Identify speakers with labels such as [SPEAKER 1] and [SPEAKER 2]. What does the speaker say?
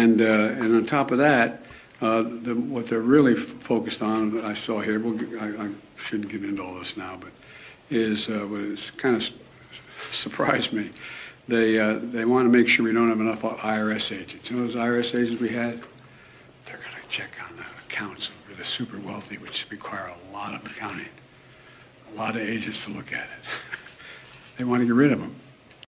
[SPEAKER 1] And on top of that, what they're really focused on, I saw here, I shouldn't get into all this now, but is what has kind of surprised me. They want to make sure we don't have enough IRS agents. You know those IRS agents we had? They're going to check on the accounts of the super wealthy, which require a lot of accounting, a lot of agents to look at it. They want to get rid of them.